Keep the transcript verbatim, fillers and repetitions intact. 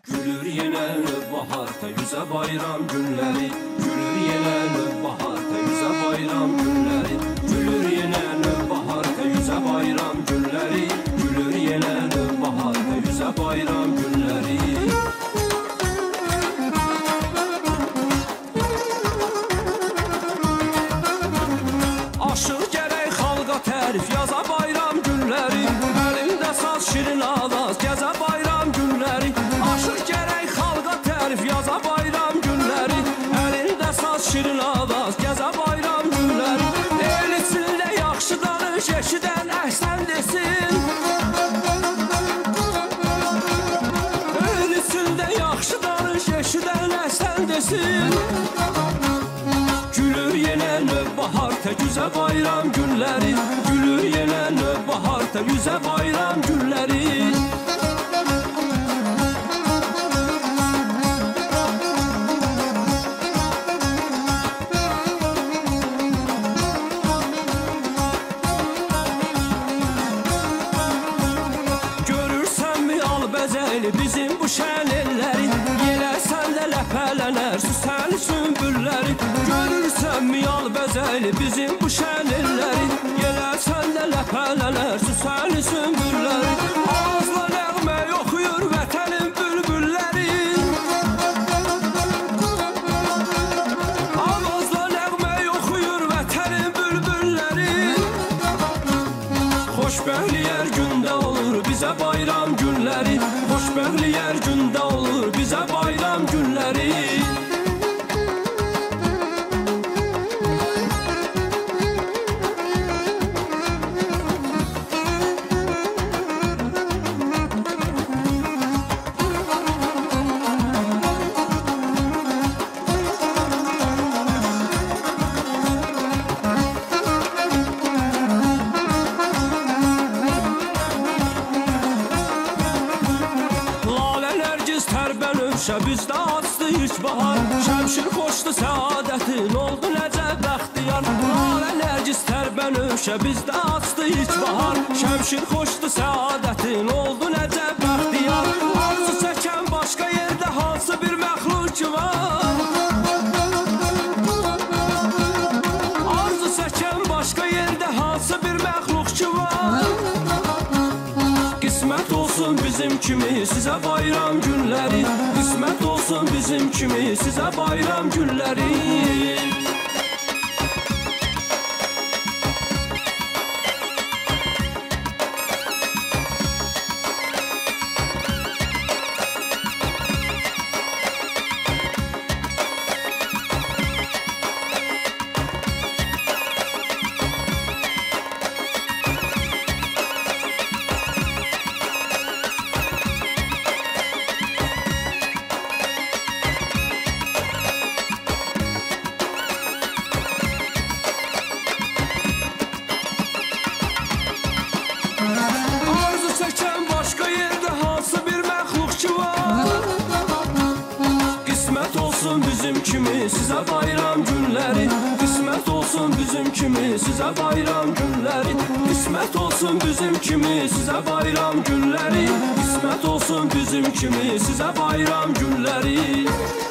Gülür yenə növ baharda yüzə bayram günləri. Gülür yenə növ baharda yüzə bayram günləri. Gülür yenə növ baharda yüzə bayram günləri. Gülür yenə növ baharda yüzə bayram günləri. Aşıq gərək xalqa tərif yaza bayram günləri. Əlində saz şirin avaz gəzə bayram günləri. Aşıq gərək xalqa tərif yaza bayram günləri. Əlində saz şirin avaz gəzə bayram günləri. El içində yaxşı danış, eşidən əhsən desin. El içində yaxşı danış, eşidən əhsən desin. Gülür yenə növ baharda yüzə bayram günləri. Gülür yenə növ baharda yüzə bayram günləri. Görürsənmi al bəzəyli bizim bu şən elləri. Yeləsən də ləpələnər süsəli sümbülləri. Görürsənmi al bəzəyli bizim bu şən elləri. Yeləsən də ləpələnər süsəli sümbülləri. Ağızla nəğmə oxuyur vətənin bülbülləri. Ağızla nəğmə oxuyur vətənin bülbülləri. Xoşbəxtliyər gündə olur bizə bayram günləri. Xoşbəxtliyər gündə olur bizə bayram günləri. Bizdə açdı ilk bahar. Şəmşir xoşdu səadətin oldu necə bəxtiyar. Lalə nərgiz tərbənövşə bizdə açdı ilk bahar. Şəmşir xoşdu səadətin oldu necə bəxtiyar. Arzu çəkən başqa yerdə hansı bir məxluq ki var. Arzu çəkən başqa yerdə hansı bir məxluq ki var. Qismət olsun bizim kimi sizə bayram günləri. Qismət olsun bizim kimi sizə bayram günləri. Bizim kimi sizə bayram günləri. Qismət olsun bizim kimi sizə bayram günləri. Qismət olsun bizim kimi sizə bayram günləri. Qismət olsun bizim kimi sizə bayram günləri.